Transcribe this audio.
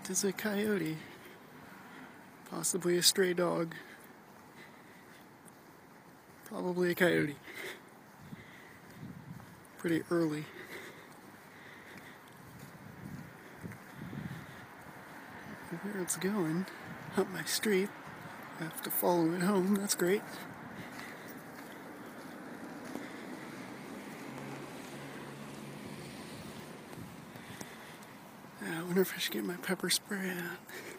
That is a coyote. Possibly a stray dog. Probably a coyote. Pretty early. Where it's going, up my street. I have to follow it home, that's great. I wonder if I should get my pepper spray out.